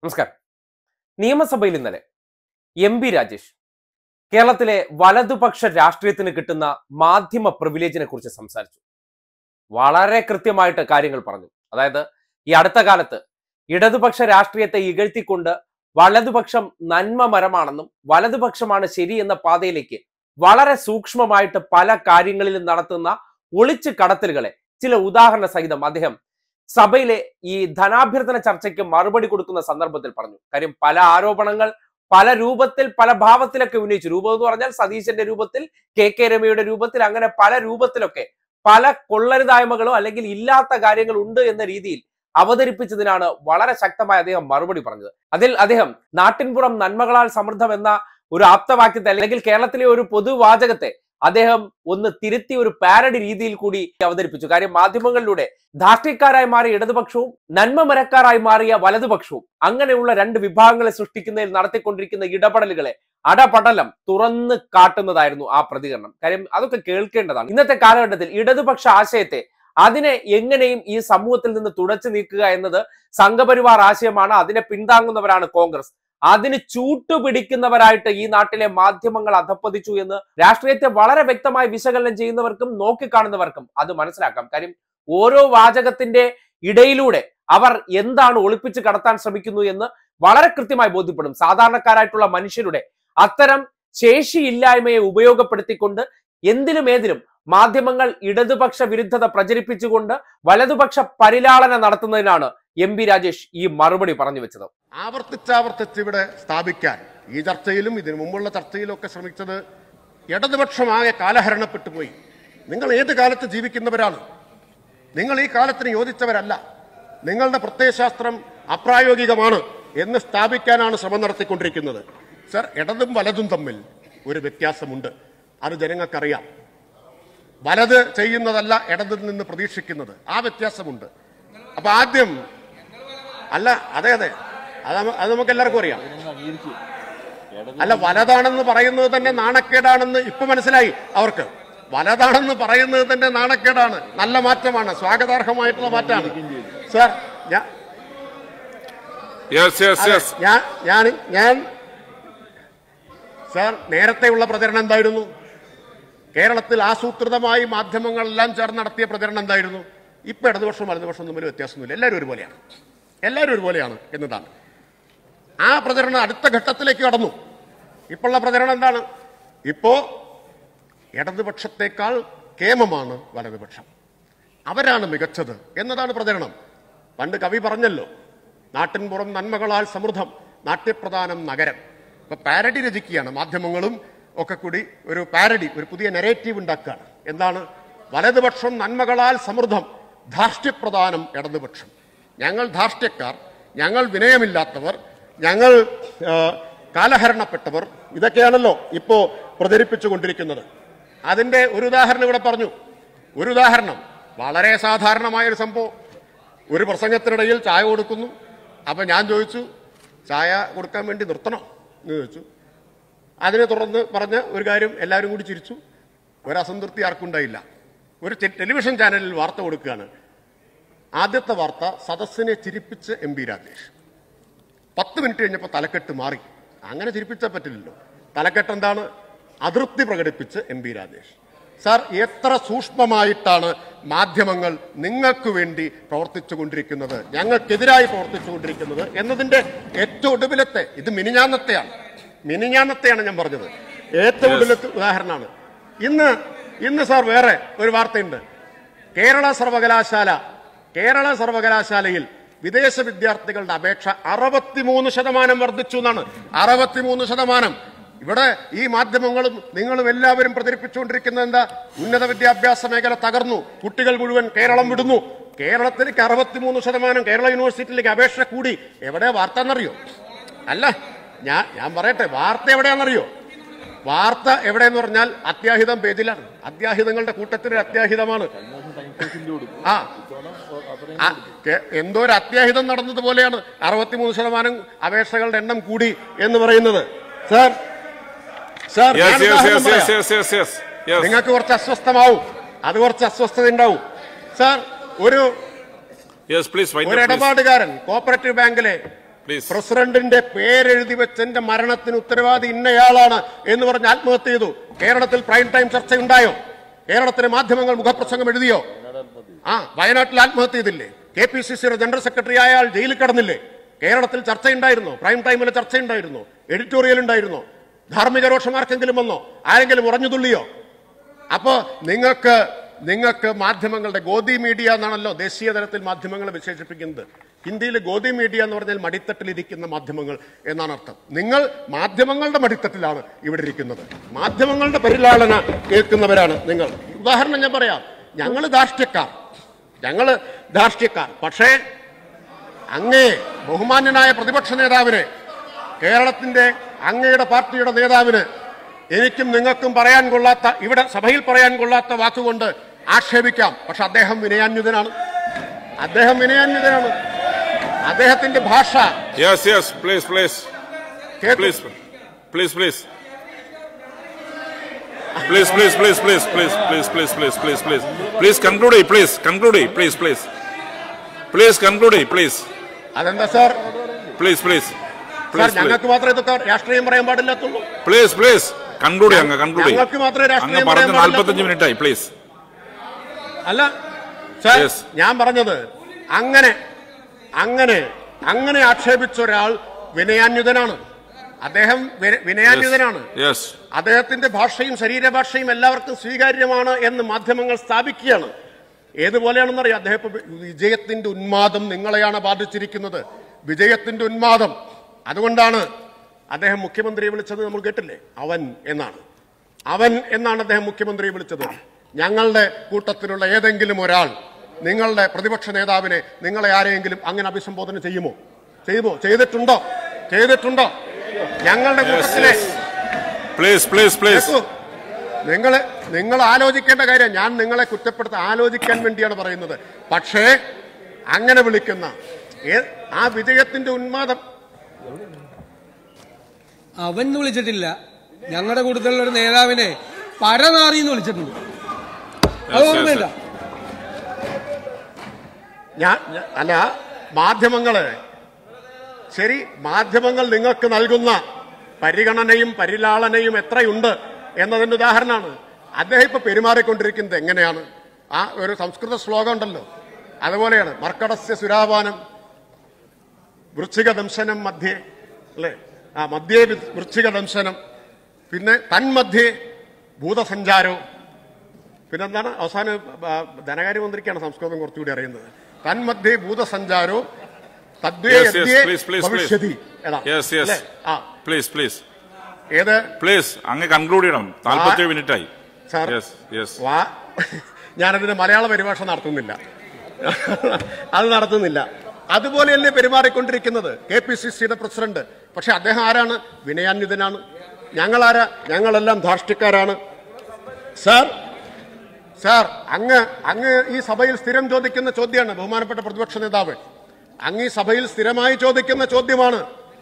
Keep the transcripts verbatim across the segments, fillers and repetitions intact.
നമസ്കാരം. നിയമസഭയിൽ ഇന്നലെ എം പി രാജേഷ് കേരളത്തിലെ വലതുപക്ഷ രാഷ്ട്രീയത്തിന് കിട്ടുന്ന മാധ്യമ പ്രിവിലേജിനെ കുറിച്ച് സംസാരിച്ചു. വളരെ കൃത്യമായിട്ട് കാര്യങ്ങൾ പറഞ്ഞു. അതായത് ഈ അടുത്ത കാലത്ത് ഇടതുപക്ഷ രാഷ്ട്രീയത്തെ ഇകഴ്ത്തിക്കൊണ്ട് വലതുപക്ഷം നന്മ മരമാണെന്നും വലതുപക്ഷമാണ് ശരി എന്ന പാതയിലേക്ക് വളരെ സൂക്ഷ്മമായിട്ട് പല കാര്യങ്ങളിലും നടത്തുന്ന ഒളിച്ചു കടത്തലുകളെ ചില ഉദാഹരണ സഹിതം അദ്ദേഹം സഭയിലെ ഈ ധനാഭ്യർത്ഥന ചർച്ചയ്ക്ക് മറുപടി കൊടുക്കുന്ന സന്ദർഭത്തിൽ പറഞ്ഞു. കാര്യം പല ആരോപണങ്ങൾ പല രൂപത്തിൽ പല ഭാവത്തിലൊക്കെ ഉന്നയിച്ചു. രൂപം എന്ന് പറഞ്ഞാൽ സതീശന്റെ രൂപത്തിൽ, കെ കെ രമയുടെ രൂപത്തിൽ, അങ്ങനെ പല രൂപത്തിലൊക്കെ പല കൊള്ളരുതായ്മകളോ അല്ലെങ്കിൽ ഇല്ലാത്ത കാര്യങ്ങൾ ഉണ്ട് എന്ന രീതിയിൽ അവതരിപ്പിച്ചതിനാണ് വളരെ ശക്തമായി അദ്ദേഹം മറുപടി പറഞ്ഞത്. അതിൽ അദ്ദേഹം നാട്ടിൻപുറം നന്മകളാൽ സമൃദ്ധം എന്ന ഒരു ആപ്തവാക്യത്തെ അല്ലെങ്കിൽ കേരളത്തിലെ ഒരു പൊതുവാചകത്തെ അദ്ദേഹം ഒന്ന് തിരുത്തി ഒരു പാരഡി രീതിയിൽ കൂടി അവതരിപ്പിച്ചു. കാര്യം മാധ്യമങ്ങളിലൂടെ ധാർഷ്ട്യക്കാരായി മാറിയ ഇടതുപക്ഷവും നന്മ മരക്കാരായി മാറിയ വലതുപക്ഷവും അങ്ങനെയുള്ള രണ്ട് വിഭാഗങ്ങളെ സൃഷ്ടിക്കുന്നതിൽ നടത്തിക്കൊണ്ടിരിക്കുന്ന ഇടപെടലുകളെ അടപടലം തുറന്ന് കാട്ടുന്നതായിരുന്നു ആ പ്രതികരണം. കാര്യം അതൊക്കെ കേൾക്കേണ്ടതാണ്. ഇന്നത്തെ കാലഘട്ടത്തിൽ ഇടതുപക്ഷ ആശയത്തെ അതിനെ എങ്ങനെയും ഈ സമൂഹത്തിൽ നിന്ന് തുടച്ചു നീക്കുക എന്നത് സംഘപരിവാർ ആശയമാണ്. അതിനെ പിന്താങ്ങുന്നവരാണ് കോൺഗ്രസ്. അതിന് ചൂട്ടുപിടിക്കുന്നവരായിട്ട് ഈ നാട്ടിലെ മാധ്യമങ്ങൾ അധപ്പതിച്ചു എന്ന് രാഷ്ട്രീയത്തെ വളരെ വ്യക്തമായി വിശകലനം ചെയ്യുന്നവർക്കും നോക്കിക്കാണുന്നവർക്കും അത് മനസ്സിലാക്കാം. കാര്യം ഓരോ വാചകത്തിന്റെ ഇടയിലൂടെ അവർ എന്താണ് ഒളിപ്പിച്ച് കടത്താൻ ശ്രമിക്കുന്നു എന്ന് വളരെ കൃത്യമായി ബോധ്യപ്പെടും. സാധാരണക്കാരായിട്ടുള്ള മനുഷ്യരുടെ അത്തരം ശേഷിയില്ലായ്മയെ ഉപയോഗപ്പെടുത്തിക്കൊണ്ട് എന്തിലും ഏതിലും മാധ്യമങ്ങൾ ഇടതുപക്ഷ വിരുദ്ധത പ്രചരിപ്പിച്ചുകൊണ്ട് വലതുപക്ഷ പരിലാളന നടത്തുന്നതിനാണ് എം പി രാജേഷ് ഈ മറുപടി പറഞ്ഞു വെച്ചത്. ആവർത്തിച്ചാവർത്തിച്ച് ഇവിടെ സ്ഥാപിക്കാൻ ഈ ചർച്ചയിലും ഇതിനു മുമ്പുള്ള ചർച്ചയിലും ഒക്കെ ശ്രമിച്ചത് ഇടതുപക്ഷമാകെ കാലഹരണപ്പെട്ടു പോയി. നിങ്ങൾ ഏത് കാലത്ത് ജീവിക്കുന്നവരാണ്? നിങ്ങൾ ഈ കാലത്തിന് യോജിച്ചവരല്ല. നിങ്ങളുടെ പ്രത്യയശാസ്ത്രം അപ്രായോഗികമാണ് എന്ന് സ്ഥാപിക്കാനാണ് ശ്രമം നടത്തിക്കൊണ്ടിരിക്കുന്നത്. സർ, ഇടതും വലതും തമ്മിൽ ഒരു വ്യത്യാസമുണ്ട്. അത് ജനങ്ങൾക്കറിയാം. വലത് ചെയ്യുന്നതല്ല ഇടതിൽ നിന്ന് പ്രതീക്ഷിക്കുന്നത്. ആ വ്യത്യാസമുണ്ട്. അപ്പൊ ആദ്യം അല്ല, അതെ അതെ അത് അത് നമുക്ക് എല്ലാവർക്കും അറിയാം. അല്ല, വലതാണെന്ന് പറയുന്നത് തന്നെ നാണക്കേടാണെന്ന് ഇപ്പൊ മനസ്സിലായി അവർക്ക്. വലതാണെന്ന് പറയുന്നത് തന്നെ നാണക്കേടാണ്. നല്ല മാറ്റമാണ്, സ്വാഗതാർഹമായിട്ടുള്ള മാറ്റമാണ്. സാർ, ഞാൻ ഞാൻ ഞാൻ സാർ, നേരത്തെയുള്ള പ്രചരണം എന്തായിരുന്നു? കേരളത്തിൽ ആസൂത്രിതമായി മാധ്യമങ്ങളെല്ലാം ചേർന്ന് നടത്തിയ പ്രചരണം എന്തായിരുന്നു? ഇപ്പൊ ഇടതുപക്ഷം വലതുപക്ഷം തമ്മിൽ വ്യത്യാസമൊന്നുമില്ല. എല്ലാവരും ഒരുപോലെയാണ്. എല്ലാവരും ഒരുപോലെയാണ് എന്നതാണ്. ആ പ്രചരണം അടുത്ത ഘട്ടത്തിലേക്ക് കടന്നു. ഇപ്പോഴുള്ള പ്രചരണം എന്താണ്? ഇപ്പോ ഇടതുപക്ഷത്തെക്കാൾ കേമമാണ് വലതുപക്ഷം, അവരാണ് മികച്ചത് എന്നതാണ് പ്രചരണം. പണ്ട് കവി പറഞ്ഞല്ലോ, നാട്ടിൻപുറം നന്മകളാൽ സമൃദ്ധം, നാട്യപ്രധാനം നഗരം. ഇപ്പൊ പാരഡി രചിക്കുകയാണ് മാധ്യമങ്ങളും ഒക്കെ കൂടി. ഒരു പാരഡി, ഒരു പുതിയ നെറേറ്റീവ് ഉണ്ടാക്കുകയാണ്. എന്താണ്? വലതുപക്ഷം നന്മകളാൽ സമൃദ്ധം, ധാർഷ്ട്യപ്രധാനം ഇടതുപക്ഷം. ഞങ്ങൾ ധാർഷ്ട്യക്കാർ, ഞങ്ങൾ വിനയമില്ലാത്തവർ, ഞങ്ങൾ കാലഹരണപ്പെട്ടവർ, ഇതൊക്കെയാണല്ലോ ഇപ്പോ പ്രചരിപ്പിച്ചുകൊണ്ടിരിക്കുന്നത്. അതിന്റെ ഒരു ഉദാഹരണം ഇവിടെ പറഞ്ഞു. ഒരു ഉദാഹരണം, വളരെ സാധാരണമായൊരു സംഭവം. ഒരു പ്രസംഗത്തിനിടയിൽ ചായ കൊടുക്കുന്നു. അപ്പൊ ഞാൻ ചോദിച്ചു, ചായ കൊടുക്കാൻ വേണ്ടി നിർത്തണോ എന്ന് ചോദിച്ചു. അതിനെ തുടർന്ന് പറഞ്ഞ ഒരു കാര്യം എല്ലാവരും കൂടി ചിരിച്ചു. ഒരു അസംതൃപ്തി ആർക്കുണ്ടായില്ല. ഒരു ടെലിവിഷൻ ചാനലിൽ വാർത്ത കൊടുക്കുകയാണ്. ആദ്യത്തെ വാർത്ത, സദസ്സിനെ ചിരിപ്പിച്ച് എം പി രാജേഷ്. പത്ത് മിനിറ്റ് കഴിഞ്ഞപ്പോൾ തലക്കെട്ട് മാറി. അങ്ങനെ ചിരിപ്പിച്ചാൽ പറ്റില്ലല്ലോ. തലക്കെട്ട് എന്താണ്? അതൃപ്തി പ്രകടിപ്പിച്ച് എം പി രാജേഷ്. സാർ, എത്ര സൂക്ഷ്മമായിട്ടാണ് മാധ്യമങ്ങൾ നിങ്ങൾക്ക് വേണ്ടി പ്രവർത്തിച്ചു കൊണ്ടിരിക്കുന്നത്, ഞങ്ങൾക്കെതിരായി പ്രവർത്തിച്ചു കൊണ്ടിരിക്കുന്നത് എന്നതിന്റെ ഏറ്റവും ഒടുവിലത്തെ, ഇത് മിനിഞ്ഞാന്നത്തെയാണ് മിനിഞ്ഞാന്നത്തെയാണ് ഞാൻ പറഞ്ഞത്, ഏറ്റവും ഒടുവിലത്തെ ഉദാഹരണമാണ്. ഇന്ന് ഇന്ന് സാർ വേറെ ഒരു വാർത്തയുണ്ട്. കേരള സർവകലാശാല കേരള സർവകലാശാലയിൽ വിദേശ വിദ്യാർത്ഥികളുടെ അപേക്ഷ അറുപത്തിമൂന്ന് ശതമാനം വർദ്ധിച്ചു എന്നാണ്. അറുപത്തിമൂന്ന് ശതമാനം. ഇവിടെ ഈ മാധ്യമങ്ങളും നിങ്ങളും എല്ലാവരും പ്രചരിപ്പിച്ചുകൊണ്ടിരിക്കുന്നത് എന്താ? ഉന്നത വിദ്യാഭ്യാസ മേഖല തകർന്നു, കുട്ടികൾ മുഴുവൻ കേരളം വിടുന്നു. കേരളത്തിലേക്ക് അറുപത്തിമൂന്ന് ശതമാനം കേരള യൂണിവേഴ്സിറ്റിയിലേക്ക് അപേക്ഷ കൂടി. എവിടെ വാർത്ത എന്നറിയോ? അല്ല, ഞാൻ ഞാൻ പറയട്ടെ, വാർത്ത എവിടെയാണെന്നറിയോ? വാർത്ത എവിടെയെന്ന് പറഞ്ഞാൽ അത്യാഹിതം പേജിലാണ്. അത്യാഹിതങ്ങളുടെ കൂട്ടത്തിൽ അത്യാഹിതമാണ്. ആ എന്തോ ഒരു അത്യാഹിതം നടന്നതുപോലെയാണ് അറുപത്തിമൂന്ന് ശതമാനം അപേക്ഷകളുടെ എണ്ണം കൂടി എന്ന് പറയുന്നത്. സാർ സാർ നിങ്ങൾക്ക് കുറച്ച് അസ്വസ്ഥമാവും, അത് കുറച്ച് അസ്വസ്ഥത ഉണ്ടാവും. സാർ, ഒരു ഒരു ഇടപാടുകാരൻ കോപ്പറേറ്റീവ് ബാങ്കിലെ പ്രസിഡന്റിന്റെ പേരെഴുതി വെച്ചെന്റെ മരണത്തിന് ഉത്തരവാദി ഇന്നയാളാണ് എന്ന് പറഞ്ഞ് ആത്മഹത്യ ചെയ്തു. കേരളത്തിൽ പ്രൈം ടൈം ചർച്ചയുണ്ടായോ? കേരളത്തിലെ മാധ്യമങ്ങൾ മുഖപ്രസംഗം എഴുതിയോ? ആ വയനാട്ടിൽ ആത്മഹത്യ ചെയ്തില്ലേ? കെ പി സി സിയുടെ ജനറൽ സെക്രട്ടറി ആയ ആൾ ജയിലിൽ കിടന്നില്ലേ? കേരളത്തിൽ ചർച്ചയുണ്ടായിരുന്നോ? പ്രൈം ടൈമിലെ ചർച്ചയുണ്ടായിരുന്നോ? എഡിറ്റോറിയൽ ഉണ്ടായിരുന്നോ? ധാർമ്മിക രോഷമാർക്കെങ്കിലും വന്നോ? ആരെങ്കിലും ഉറഞ്ഞു തുള്ളിയോ? അപ്പോ നിങ്ങൾക്ക് നിങ്ങൾക്ക് മാധ്യമങ്ങളുടെ ഗോദി മീഡിയ എന്നാണല്ലോ ദേശീയ തലത്തിൽ മാധ്യമങ്ങളെ വിശേഷിപ്പിക്കുന്നത്. ഹിന്ദിയിൽ ഗോദി മീഡിയ എന്ന് പറഞ്ഞാൽ മടിത്തട്ടിലിരിക്കുന്ന മാധ്യമങ്ങൾ എന്നാണ് അർത്ഥം. നിങ്ങൾ മാധ്യമങ്ങളുടെ മടിത്തട്ടിലാണ് ഇവിടെ ഇരിക്കുന്നത്. മാധ്യമങ്ങളുടെ പരിലാളന കേൾക്കുന്നവരാണ് നിങ്ങൾ. ഉദാഹരണം ഞാൻ പറയാം. ഞങ്ങൾ ധാർഷ്ട്യക്കാർ ഞങ്ങൾ ധാർഷ്ട്യക്കാർ പക്ഷേ അങ്ങേ ബഹുമാന്യനായ പ്രതിപക്ഷ നേതാവിനെ, കേരളത്തിന്റെ അങ്ങയുടെ പാർട്ടിയുടെ നേതാവിന് എനിക്കും നിങ്ങൾക്കും പറയാൻ കൊള്ളാത്ത, ഇവിടെ സഭയിൽ പറയാൻ കൊള്ളാത്ത വാക്കുകൊണ്ട് ആക്ഷേപിക്കാം. പക്ഷെ അദ്ദേഹം വിനയാന്വിതനാണ്. അദ്ദേഹം വിനയാന്വിതനാണ്. അദ്ദേഹത്തിന്റെ ഭാഷ Yes, yes, please, please. Please, please, please. Please, please, please, please, please, please, please, please, please, please. Please conclude, please, conclude, please, please. Please conclude, please. അതെന്താ സാർ? Please, please. സാർ ഞങ്ങൾക്ക് മാത്രമേ ഇതൊക്കെ രാഷ്ട്രീയം പറയാൻ പാടില്ലാത്തുള്ളൂ. Please, please. conclude, അങ്ങ് conclude. ഞങ്ങൾക്ക് മാത്രമേ രാഷ്ട്രീയം പറയാൻ പാടില്ലാത്തുള്ളൂ. നാൽപ്പത്തഞ്ച് മിനിറ്റ് ആയി, പ്ലീസ്. അല്ല സാർ, ഞാൻ പറഞ്ഞത് അങ്ങനെ അങ്ങനെ അങ്ങനെ ആക്ഷേപിച്ച ഒരാൾ വിനയാന്വിതനാണ്. അദ്ദേഹം വിനയാന്വിതനാണ്. അദ്ദേഹത്തിന്റെ ഭാഷയും ശരീരഭാഷയും എല്ലാവർക്കും സ്വീകാര്യമാണ് എന്ന് മാധ്യമങ്ങൾ സ്ഥാപിക്കുകയാണ്. ഏതുപോലെയാണെന്നറിയാം? അദ്ദേഹം വിജയത്തിന്റെ ഉന്മാദം നിങ്ങളെയാണ് ബാധിച്ചിരിക്കുന്നത്. വിജയത്തിന്റെ ഉന്മാദം. അതുകൊണ്ടാണ് അദ്ദേഹം മുഖ്യമന്ത്രിയെ വിളിച്ചത്. നമ്മൾ കേട്ടില്ലേ? അവൻ എന്നാണ് അവൻ എന്നാണ് അദ്ദേഹം മുഖ്യമന്ത്രിയെ വിളിച്ചത്. ഞങ്ങളുടെ കൂട്ടത്തിലുള്ള ഏതെങ്കിലും ഒരാൾ നിങ്ങളുടെ പ്രതിപക്ഷ നേതാവിനെ, നിങ്ങളെ ആരെയെങ്കിലും അങ്ങനെ അഭിസംബോധന ചെയ്യുമോ? ചെയ്യുമോ? ചെയ്തിട്ടുണ്ടോ? ചെയ്തിട്ടുണ്ടോ? ഞങ്ങളുടെ കൂട്ടത്തിലെ നിങ്ങൾ നിങ്ങൾ ആലോചിക്കേണ്ട കാര്യം. ഞാൻ നിങ്ങളെ കുറ്റപ്പെടുത്താൻ ആലോചിക്കാൻ വേണ്ടിയാണ് പറയുന്നത്. പക്ഷേ അങ്ങനെ വിളിക്കുന്ന ആ വിജയത്തിന്റെ ഉന്മാദം അവൻ വിളിച്ചിട്ടില്ല. ഞങ്ങളുടെ കൂട്ടത്തിലുള്ള ഒരു നേതാവിനെ പരനാറി എന്ന് വിളിച്ചിട്ടുണ്ട്. അത് ഓർമ്മയില്ല. ഞാൻ അല്ല, മാധ്യമങ്ങള് ശരി, മാധ്യമങ്ങൾ നിങ്ങൾക്ക് നൽകുന്ന പരിഗണനയും പരിലാളനയും എത്രയുണ്ട് എന്നതിന്റെ ഉദാഹരണമാണ്. അദ്ദേഹം ഇപ്പൊ പെരുമാറിക്കൊണ്ടിരിക്കുന്നത് എങ്ങനെയാണ്? ആ ഒരു സംസ്കൃത ശ്ലോകം ഉണ്ടല്ലോ, അതുപോലെയാണ്. മർക്കടസ്യ സുരാപാനം വൃശ്ചിക ദംശനം മധ്യേ, അല്ലെ? ആ മധ്യേ വൃശ്ചിക ദംശനം, പിന്നെ തന്മധ്യേ ഭൂതസഞ്ചാരവും, പിന്നെന്താണ് അവസാനം? ധനകാര്യമന്ത്രിക്കാണ് സംസ്കൃതം കുറച്ചുകൂടി അറിയുന്നത്. തന്മധ്യേ ഭൂതസഞ്ചാരോ തദ്വേ ഭവിഷ്യതി. ഏത്? പ്ലീസ് അങ്ങ് കൺക്ലൂഡ് ചെയ്യണം. നാൽപ്പത്തിയേഴ് മിനിറ്റ് ആയി സാർ. ഞാനതിന് മലയാള പരിഭാഷ നടത്തുന്നില്ല, അത് നടത്തുന്നില്ല. അതുപോലെയല്ലേ പെരുമാറിക്കൊണ്ടിരിക്കുന്നത് കെ പി സി സിയുടെ പ്രസിഡന്റ്. പക്ഷെ അദ്ദേഹം ആരാണ്? വിനയാന്വിതനാണ്. ഞങ്ങളാരാ? ഞങ്ങളെല്ലാം ധാർഷ്ട്യക്കാരാണ്. സാർ സാർ അങ്ങ് അങ്ങ് ഈ സഭയിൽ സ്ഥിരം ചോദിക്കുന്ന ചോദ്യമാണ്, ബഹുമാനപ്പെട്ട പ്രതിപക്ഷ നേതാവ്. അങ്ങ് ഈ സഭയിൽ സ്ഥിരമായി ചോദിക്കുന്ന ചോദ്യമാണ്.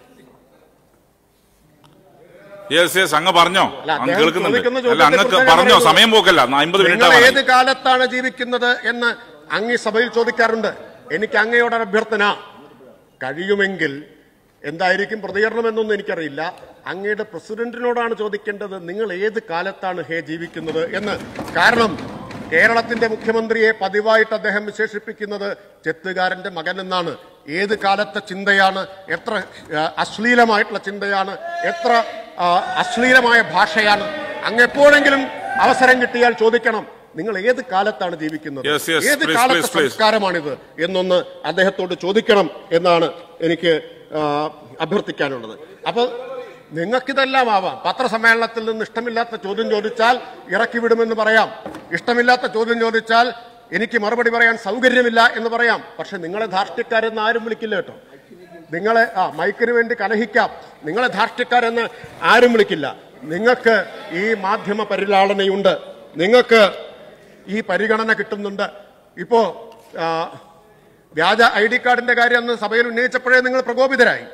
അങ്ങ് പറഞ്ഞോ, പറഞ്ഞോ, സമയം പോക്കല്ല. ഏത് കാലത്താണ് ജീവിക്കുന്നത് എന്ന് അങ്ങ് ഈ സഭയിൽ ചോദിക്കാറുണ്ട്. എനിക്ക് അങ്ങയോടൊരു അഭ്യർത്ഥന, കഴിയുമെങ്കിൽ എന്തായിരിക്കും പ്രതികരണം എന്നൊന്നും എനിക്കറിയില്ല, അങ്ങയുടെ പ്രസിഡന്റിനോടാണ് ചോദിക്കേണ്ടത്, നിങ്ങൾ ഏത് കാലത്താണ് ഹേ ജീവിക്കുന്നത് എന്ന്. കാരണം കേരളത്തിന്റെ മുഖ്യമന്ത്രിയെ പതിവായിട്ട് അദ്ദേഹം വിശേഷിപ്പിക്കുന്നത് ചെത്തുകാരന്റെ മകൻ എന്നാണ്. ഏത് കാലത്തെ ചിന്തയാണ്, എത്ര അശ്ലീലമായിട്ടുള്ള ചിന്തയാണ്, എത്ര അശ്ലീലമായ ഭാഷയാണ്. അങ്ങ് എപ്പോഴെങ്കിലും അവസരം കിട്ടിയാൽ ചോദിക്കണം, നിങ്ങൾ ഏത് കാലത്താണ് ജീവിക്കുന്നത്, ഏത് കാലത്തെ സംസ്കാരമാണിത് എന്നൊന്ന് അദ്ദേഹത്തോട് ചോദിക്കണം എന്നാണ് എനിക്ക് അഭ്യർത്ഥിക്കാനുള്ളത്. അപ്പൊ നിങ്ങൾക്കിതെല്ലാം ആവാം. പത്രസമ്മേളനത്തിൽ നിന്ന് ഇഷ്ടമില്ലാത്ത ചോദ്യം ചോദിച്ചാൽ ഇറക്കി വിടുമെന്ന് പറയാം, ഇഷ്ടമില്ലാത്ത ചോദ്യം ചോദിച്ചാൽ എനിക്ക് മറുപടി പറയാൻ സൗകര്യമില്ല എന്ന് പറയാം. പക്ഷെ നിങ്ങളെ ധാർഷ്ട്യക്കാരെന്ന് ആരും വിളിക്കില്ല കേട്ടോ. നിങ്ങളെ ആ മൈക്കിന് വേണ്ടി കലഹിക്കാം, നിങ്ങളെ ധാർഷ്ട്യക്കാരെന്ന് ആരും വിളിക്കില്ല. നിങ്ങൾക്ക് ഈ മാധ്യമ പരിലാളനയുണ്ട്, നിങ്ങൾക്ക് ഈ പരിഗണന കിട്ടുന്നുണ്ട്. ഇപ്പോ വ്യാജ ഐ ഡി കാർഡിന്റെ കാര്യം അന്ന് സഭയിൽ ഉന്നയിച്ചപ്പോഴേ നിങ്ങൾ പ്രകോപിതരായി.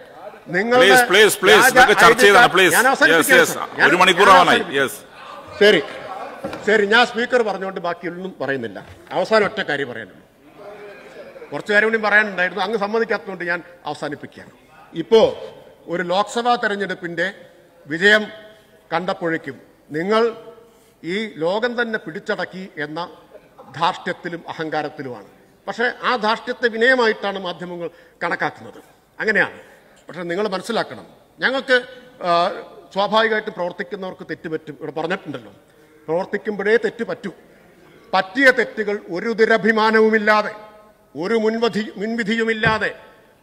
ശരി ശരി, ഞാൻ സ്പീക്കർ പറഞ്ഞുകൊണ്ട് ബാക്കിയൊന്നും പറയുന്നില്ല. അവസാനം ഒറ്റ കാര്യം പറയാനുള്ളൂ. കുറച്ചു കാര്യം കൂടി പറയാനുണ്ടായിരുന്നു, അങ്ങ് സമ്മതിക്കാത്തതുകൊണ്ട് ഞാൻ അവസാനിപ്പിക്കുകയാണ്. ഇപ്പോ ഒരു ലോക്സഭാ തെരഞ്ഞെടുപ്പിന്റെ വിജയം കണ്ടപ്പോഴേക്കും നിങ്ങൾ ഈ ലോകം തന്നെ പിടിച്ചടക്കി എന്ന ധാർഷ്ട്യത്തിലും അഹങ്കാരത്തിലുമാണ്. പക്ഷേ ആ ധാർഷ്ട്യത്തെ വിനയമായിട്ടാണ് മാധ്യമങ്ങൾ കണക്കാക്കുന്നത്. അങ്ങനെയാണ്. പക്ഷെ നിങ്ങൾ മനസ്സിലാക്കണം, ഞങ്ങൾക്ക് സ്വാഭാവികമായിട്ട് പ്രവർത്തിക്കുന്നവർക്ക് തെറ്റുപറ്റും. ഇവിടെ പറഞ്ഞിട്ടുണ്ടല്ലോ, പ്രവർത്തിക്കുമ്പോഴേ തെറ്റ് പറ്റൂ. പറ്റിയ തെറ്റുകൾ ഒരു ദുരഭിമാനവുമില്ലാതെ, ഒരു മുൻവിധി മുൻവിധിയുമില്ലാതെ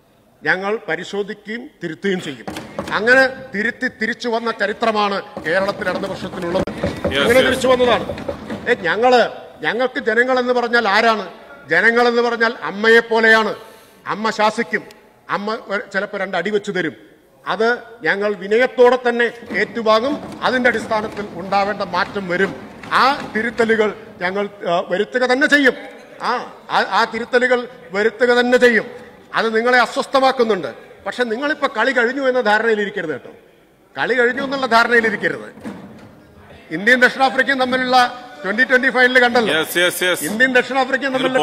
ഞങ്ങൾ പരിശോധിക്കുകയും തിരുത്തുകയും ചെയ്യും. അങ്ങനെ തിരുത്തി തിരിച്ചു വന്ന ചരിത്രമാണ് കേരളത്തിൽ ഇടതുപക്ഷത്തിനുള്ളത്. അങ്ങനെ തിരിച്ചു വന്നതാണ്. ഏ ഞങ്ങള് ഞങ്ങൾക്ക് ജനങ്ങൾ എന്ന് പറഞ്ഞാൽ ആരാണ്? ജനങ്ങൾ എന്ന് പറഞ്ഞാൽ അമ്മയെ പോലെയാണ്. അമ്മ ശാസിക്കും, അമ്മ ചിലപ്പോൾ രണ്ട് അടി വെച്ചു തരും. അത് ഞങ്ങൾ വിനയത്തോടെ തന്നെ ഏറ്റുവാങ്ങും. അതിന്റെ അടിസ്ഥാനത്തിൽ ഉണ്ടാവേണ്ട മാറ്റം വരും. ആ തിരുത്തലുകൾ ഞങ്ങൾ വരുത്തുക തന്നെ ചെയ്യും. ആ ആ തിരുത്തലുകൾ വരുത്തുക തന്നെ ചെയ്യും. അത് നിങ്ങളെ അസ്വസ്ഥമാക്കുന്നുണ്ട്. പക്ഷെ നിങ്ങളിപ്പോ കളി കഴിഞ്ഞു എന്ന ധാരണയിലിരിക്കരുത് കേട്ടോ. കളി കഴിഞ്ഞു എന്നുള്ള ധാരണയിലിരിക്കരുത്. ഇന്ത്യയും ദക്ഷിണാഫ്രിക്കയും തമ്മിലുള്ള ട്വന്റി ട്വന്റി ഫൈനൽ കണ്ടല്ലോ. ഇന്ത്യയും ദക്ഷിണാഫ്രിക്കയും തമ്മിലുള്ള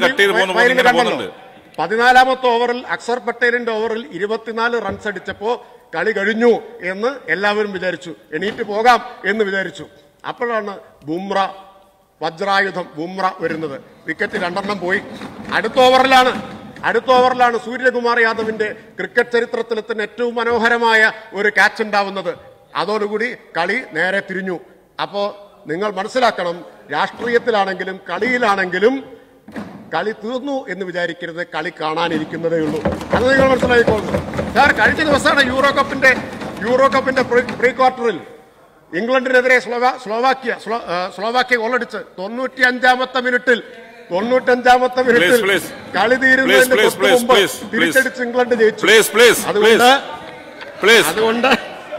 ഫൈനൽ കണ്ടല്ലോ. പതിനാലാമത്തെ ഓവറിൽ അക്സർ പട്ടേലിന്റെ ഓവറിൽ ഇരുപത്തിനാല് റൺസ് അടിച്ചപ്പോ കളി കഴിഞ്ഞു എന്ന് എല്ലാവരും വിചാരിച്ചു. എണീറ്റ് പോകാം എന്ന് വിചാരിച്ചു. അപ്പോഴാണ് ബുംറ, വജ്രായുധം ബുംറ വരുന്നത്. വിക്കറ്റ് രണ്ടെണ്ണം പോയി. അടുത്ത ഓവറിലാണ് അടുത്ത ഓവറിലാണ് സൂര്യകുമാർ യാദവിന്റെ ക്രിക്കറ്റ് ചരിത്രത്തിൽ തന്നെ ഏറ്റവും മനോഹരമായ ഒരു ക്യാച്ച് ഉണ്ടാവുന്നത്. അതോടുകൂടി കളി നേരെ തിരിഞ്ഞു. അപ്പോ നിങ്ങൾ മനസ്സിലാക്കണം, രാഷ്ട്രീയത്തിലാണെങ്കിലും കളിയിലാണെങ്കിലും കളി തീർന്നു എന്ന് വിചാരിക്കരുത്. കളി കാണാനിരിക്കുന്നതേ ഉള്ളൂ. അത് നിങ്ങൾ മനസ്സിലായിക്കോളുന്നു. സാർ, കഴിഞ്ഞ ദിവസമാണ് യൂറോ കപ്പിന്റെ യൂറോ കപ്പിന്റെ പ്രീ ക്വാർട്ടറിൽ ഇംഗ്ലണ്ടിനെതിരെ സ്ലോവാ സ്ലോവാക്യ സ്ലോവാക്യ ഗോളടിച്ച് തൊണ്ണൂറ്റി അഞ്ചാമത്തെ മിനിറ്റിൽ തൊണ്ണൂറ്റഞ്ചാമത്തെ മിനിറ്റിൽ കളി തീരുന്നതിന് തൊട്ട് മുമ്പ് തിരിച്ചടിച്ച് ഇംഗ്ലണ്ട് ജയിച്ചു. അതുകൊണ്ട് അതുകൊണ്ട്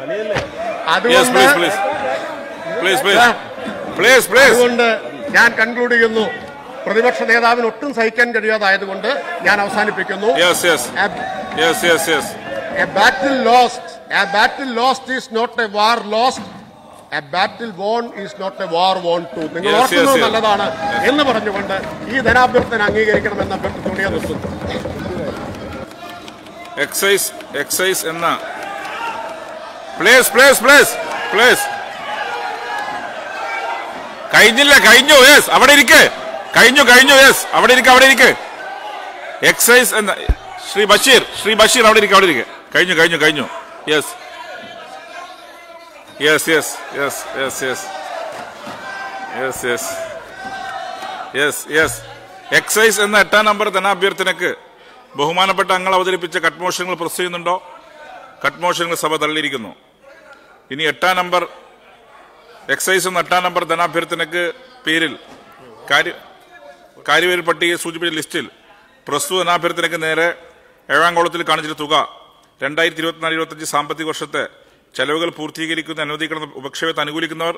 അതുകൊണ്ട് ഞാൻ കൺക്ലൂഡ് ചെയ്യുന്നു. പ്രതിപക്ഷ നേതാവിന് ഒട്ടും സഹിക്കാൻ കഴിയാതായതുകൊണ്ട് ഞാൻ അവസാനിപ്പിക്കുന്നു. A battle lost, a battle lost is not a war lost. A battle won is not a war won too. നിങ്ങൾ ഓർക്കുന്നത് നല്ലതാണ് എന്ന് പറഞ്ഞുകൊണ്ട് ഈ ധനാഭ്യർത്ഥന അംഗീകരിക്കണമെന്ന് അഭ്യർത്ഥിച്ചുകൊണ്ട് നിർത്തുന്നു. എക്സൈസ് എക്സൈസ് എന്ന പ്ലേസ് പ്ലേസ് പ്ലേസ് പ്ലേസ് കഴിഞ്ഞില്ല, കഴിഞ്ഞു. യെസ്, അവിടെ ഇരിക്കെ. കഴിഞ്ഞു കഴിഞ്ഞു യെസ്, അവിടെ ഇരിക്കെ അവിടെ ഇരിക്കെ. എക്സൈസ് എന്ന ശ്രീ ബഷീർ ശ്രീ ബഷീർ അവിടെ ഇരിക്കെ അവിടെ ഇരിക്കെ. കഴിഞ്ഞു കഴിഞ്ഞു കഴിഞ്ഞു yes yes yes yes yes yes yes yes yes yes excise എന്ന എട്ടാം നമ്പർ ധനാഭ്യർത്ഥനക്ക് ബഹുമാനപ്പെട്ട അംഗങ്ങൾ അവതരിപ്പിച്ച കട്ട് മോഷനുകൾ പ്രസ് ചെയ്യുന്നുണ്ടോ? കട്ട് മോഷനുകൾ സഭ തള്ളിയിരിക്കുന്നു. ഇനി എട്ടാം നമ്പർ എക്സൈസ് എന്ന എട്ടാം നമ്പർ ധനാഭ്യർത്ഥനക്ക് പേരിൽ കാര്യവരി പട്ടികയെ സൂചിപ്പിച്ച ലിസ്റ്റിൽ പ്രസ്തുത ധനാഭ്യർത്ഥനക്ക് നേരെ ഏഴാംകോളത്തിൽ കാണിച്ചിട്ട് തുക രണ്ടായിരത്തി ഇരുപത്തിനാല് ഇരുപത്തിയഞ്ച് സാമ്പത്തിക വർഷത്തെ ചെലവുകൾ പൂർത്തീകരിക്കുന്ന അനുവദിക്കുന്ന ഉപക്ഷേപത്തെ അനുകൂലിക്കുന്നവർ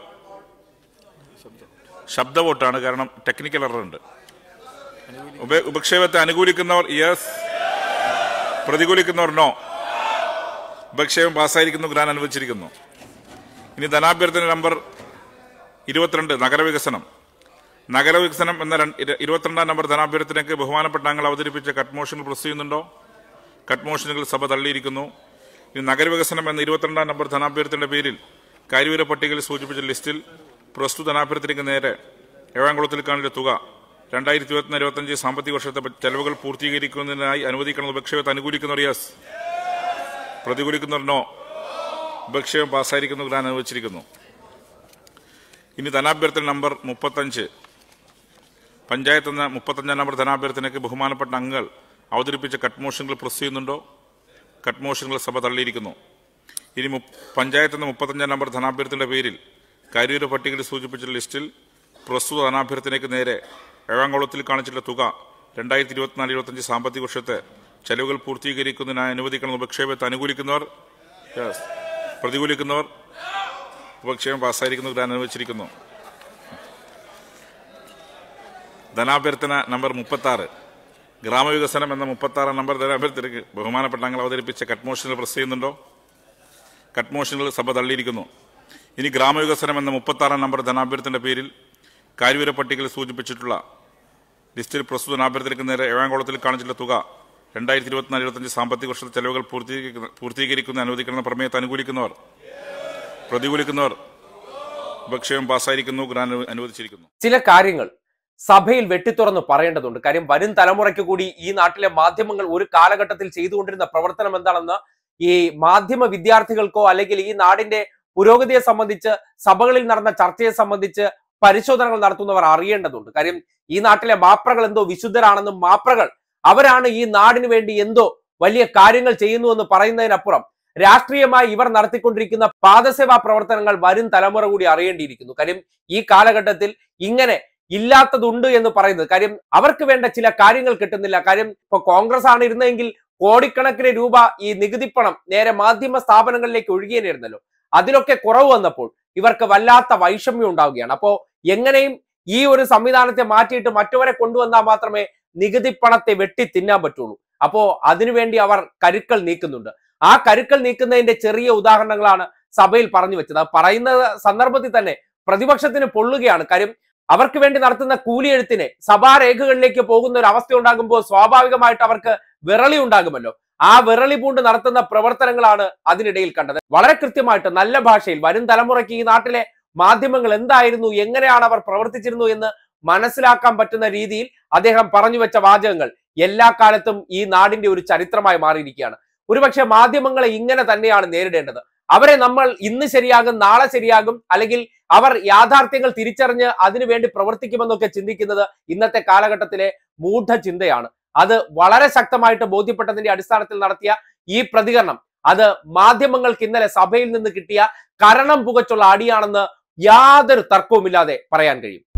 ശബ്ദ വോട്ടാണ്, കാരണം ടെക്നിക്കൽ എറർ ഉണ്ട്. ഉപക്ഷേപത്തെ അനുകൂലിക്കുന്നവർ യെസ്, പ്രതികൂലിക്കുന്നവർ നോ. ഉപക്ഷേപം പാസ്സായിരിക്കുന്നു, ഗ്രാൻ അനുവദിച്ചിരിക്കുന്നു. ഇനി ധനാഭ്യർത്ഥന നമ്പർ ഇരുപത്തിരണ്ട് നഗരവികസനം നഗരവികസനം എന്ന ഇരുപത്തിരണ്ടാം നമ്പർ ധനാഭ്യർത്ഥനയ്ക്ക് ബഹുമാനപ്പെട്ട അംഗങ്ങൾ അവതരിപ്പിച്ച കട്ട് മോഷനുകൾ പ്രസ് ചെയ്യുന്നുണ്ടോ? കട്ട് മോഷനുകൾ സഭ തള്ളിയിരിക്കുന്നു. ഇനി നഗരവികസനം എന്ന ഇരുപത്തിരണ്ടാം നമ്പർ ധനാഭ്യർത്ഥനയുടെ പേരിൽ കാര്യവര പട്ടികയിൽ സൂചിപ്പിച്ച ലിസ്റ്റിൽ പ്രസ്തുത ധനാഭ്യർത്ഥനയ്ക്ക് നേരെ ഏഴാംകുളത്തിൽ കാണിച്ച തുക രണ്ടായിരത്തി ഇരുപത്തിനാല് ഇരുപത്തിയഞ്ച് സാമ്പത്തിക വർഷത്തെ ചെലവുകൾ പൂർത്തീകരിക്കുന്നതിനായി അനുവദിക്കണം. ഉപക്ഷേപത്തെ അനുകൂലിക്കുന്നവർ യെസ്, പ്രതികൂലിക്കുന്നവർ നോ. ഉപക്ഷേപം പാസ്സായിരിക്കുന്നു, ഗ്രാൻ അനുവദിച്ചിരിക്കുന്നു. ഇനി ധനാഭ്യർത്ഥന നമ്പർ മുപ്പത്തഞ്ച് പഞ്ചായത്ത് എന്ന മുപ്പത്തഞ്ചാം നമ്പർ ധനാഭ്യർത്ഥനയ്ക്ക് ബഹുമാനപ്പെട്ട അംഗങ്ങൾ അവതരിപ്പിച്ച കട്ട് മോഷനുകൾ പ്രസ് ചെയ്യുന്നുണ്ടോ? കട്ട് മോഷനുകൾ സഭ തള്ളിയിരിക്കുന്നു. ഇനി പഞ്ചായത്ത് എന്ന മുപ്പത്തഞ്ചാം നമ്പർ ധനാഭ്യർത്ഥനയുടെ പേരിൽ കാര്യവര പട്ടികയിൽ സൂചിപ്പിച്ച ലിസ്റ്റിൽ പ്രസ്തുത ധനാഭ്യർത്ഥനയ്ക്ക് നേരെ ഏഴാംകുളത്തിൽ കാണിച്ചിട്ടുള്ള തുക രണ്ടായിരത്തി ഇരുപത്തിനാല് ഇരുപത്തിയഞ്ച് സാമ്പത്തിക വർഷത്തെ ചെലവുകൾ പൂർത്തീകരിക്കുന്നതിനായി അനുവദിക്കണം. ഉപക്ഷേപത്തെ അനുകൂലിക്കുന്നവർ യെസ്, പ്രതികൂലിക്കുന്നവർ ഉപക്ഷേപം പാസ്സായിരിക്കുന്നു, ഗ്രാൻ അനുവദിച്ചിരിക്കുന്നു. ധനാഭ്യർത്ഥന നമ്പർ മുപ്പത്തി ആറ് ഗ്രാമവികസനം എന്ന മുപ്പത്തി ആറാം നമ്പർ ധനാഭ്യർത്ഥനയ്ക്ക് ബഹുമാനപ്പെട്ട അംഗങ്ങൾ അവതരിപ്പിച്ച കട്ട് മോഷനുകൾ പ്രസ് ചെയ്യുന്നുണ്ടോ? കട്ട് മോഷനുകൾ സഭ തള്ളിയിരിക്കുന്നു. ഇനി ഗ്രാമവികസനം എന്ന മുപ്പത്തി ആറാം നമ്പർ ധനാഭ്യർത്ഥനയുടെ പേരിൽ കാര്യവര പട്ടികയിൽ സൂചിപ്പിച്ചിട്ടുള്ള ലിസ്റ്റിൽ പ്രസ്തുത ധനാഭ്യർത്ഥനയ്ക്ക് നേരെ ഏഴാംകുളത്തിൽ കാണിച്ചിട്ടുള്ള തുക രണ്ടായിരത്തി ഇരുപത്തിനാല് ഇരുപത്തഞ്ച് സാമ്പത്തിക വർഷത്തെ ചെലവുകൾ പൂർത്തീകരിക്കുന്ന അനുവദിക്കുന്ന പ്രമേയത്തെ അനുകൂലിക്കുന്നവർ, പ്രതികൂലിക്കുന്നവർ ഉപക്ഷേപം പാസ്സായിരിക്കുന്നു, ഗ്രാന്റ് അനുവദിച്ചിരിക്കുന്നു. ചില കാര്യങ്ങൾ സഭയിൽ വെട്ടിത്തുറന്ന് പറയേണ്ടതുണ്ട്. കാര്യം വരും തലമുറയ്ക്ക് കൂടി ഈ നാട്ടിലെ മാധ്യമങ്ങൾ ഒരു കാലഘട്ടത്തിൽ ചെയ്തുകൊണ്ടിരുന്ന പ്രവർത്തനം എന്താണെന്ന് ഈ മാധ്യമ വിദ്യാർത്ഥികൾക്കോ അല്ലെങ്കിൽ ഈ നാടിന്റെ പുരോഗതിയെ സംബന്ധിച്ച് സഭകളിൽ നടന്ന ചർച്ചയെ സംബന്ധിച്ച് പരിശോധനകൾ നടത്തുന്നവർ അറിയേണ്ടതുണ്ട്. കാര്യം ഈ നാട്ടിലെ മാപ്രകൾ എന്തോ വിശുദ്ധരാണെന്നും മാപ്രകൾ അവരാണ് ഈ നാടിന് വേണ്ടി എന്തോ വലിയ കാര്യങ്ങൾ ചെയ്യുന്നുവെന്ന് പറയുന്നതിനപ്പുറം രാഷ്ട്രീയമായി ഇവർ നടത്തിക്കൊണ്ടിരിക്കുന്ന പാദസേവാ പ്രവർത്തനങ്ങൾ വരും തലമുറ കൂടി അറിയേണ്ടിയിരിക്കുന്നു. കാര്യം ഈ കാലഘട്ടത്തിൽ ഇങ്ങനെ ഇല്ലാത്തതുണ്ട് എന്ന് പറയുന്നത്, കാര്യം അവർക്ക് വേണ്ട ചില കാര്യങ്ങൾ കിട്ടുന്നില്ല. കാര്യം ഇപ്പൊ കോൺഗ്രസ് ആണ് ഇരുന്നെങ്കിൽ കോടിക്കണക്കിന് രൂപ ഈ നികുതി പണം നേരെ മാധ്യമ സ്ഥാപനങ്ങളിലേക്ക് ഒഴുകിയേനെയിരുന്നല്ലോ. അതിലൊക്കെ കുറവ് വന്നപ്പോൾ ഇവർക്ക് വല്ലാത്ത വൈഷമ്യം ഉണ്ടാവുകയാണ്. അപ്പോ എങ്ങനെയും ഈ ഒരു സംവിധാനത്തെ മാറ്റിയിട്ട് മറ്റവരെ കൊണ്ടുവന്നാൽ മാത്രമേ നികുതി പണത്തെ വെട്ടി തിന്നാൻ പറ്റുള്ളൂ. അപ്പോ അതിനുവേണ്ടി അവർ കരുക്കൾ നീക്കുന്നുണ്ട്. ആ കരുക്കൾ നീക്കുന്നതിന്റെ ചെറിയ ഉദാഹരണങ്ങളാണ് സഭയിൽ പറഞ്ഞു വെച്ചത്. പറയുന്ന സന്ദർഭത്തിൽ തന്നെ പ്രതിപക്ഷത്തിന് പൊള്ളുകയാണ്. കാര്യം അവർക്ക് വേണ്ടി നടത്തുന്ന കൂലിയെഴുത്തിനെ സഭാരേഖകളിലേക്ക് പോകുന്ന ഒരു അവസ്ഥ ഉണ്ടാകുമ്പോൾ സ്വാഭാവികമായിട്ട് അവർക്ക് വിറളി ഉണ്ടാകുമല്ലോ. ആ വിറളി പൂണ്ട് നടത്തുന്ന പ്രവർത്തനങ്ങളാണ് അതിനിടയിൽ കണ്ടത്. വളരെ കൃത്യമായിട്ട് നല്ല ഭാഷയിൽ വരും തലമുറയ്ക്ക് ഈ നാട്ടിലെ മാധ്യമങ്ങൾ എന്തായിരുന്നു, എങ്ങനെയാണ് അവർ പ്രവർത്തിച്ചിരുന്നു എന്ന് മനസ്സിലാക്കാൻ പറ്റുന്ന രീതിയിൽ അദ്ദേഹം പറഞ്ഞു വെച്ച വാചകങ്ങൾ എല്ലാ കാലത്തും ഈ നാടിന്റെ ഒരു ചരിത്രമായി മാറിയിരിക്കുകയാണ്. ഒരുപക്ഷെ മാധ്യമങ്ങളെ ഇങ്ങനെ തന്നെയാണ് നേരിടേണ്ടത്. അവരെ നമ്മൾ ഇന്ന് ശരിയാകും, നാളെ ശരിയാകും, അല്ലെങ്കിൽ അവർ യാഥാർത്ഥ്യങ്ങൾ തിരിച്ചറിഞ്ഞ് അതിനുവേണ്ടി പ്രവർത്തിക്കുമെന്നൊക്കെ ചിന്തിക്കുന്നത് ഇന്നത്തെ കാലഘട്ടത്തിലെ മൂഢചിന്തയാണ്. അത് വളരെ ശക്തമായിട്ട് ബോധ്യപ്പെട്ടതിന്റെ അടിസ്ഥാനത്തിൽ നടത്തിയ ഈ പ്രതികരണം അത് മാധ്യമങ്ങൾക്ക് ഇന്നലെ സഭയിൽ നിന്ന് കിട്ടിയ കരണം പുകച്ചുള്ള അടിയാണെന്ന് യാതൊരു തർക്കവുമില്ലാതെ പറയാൻ കഴിയും.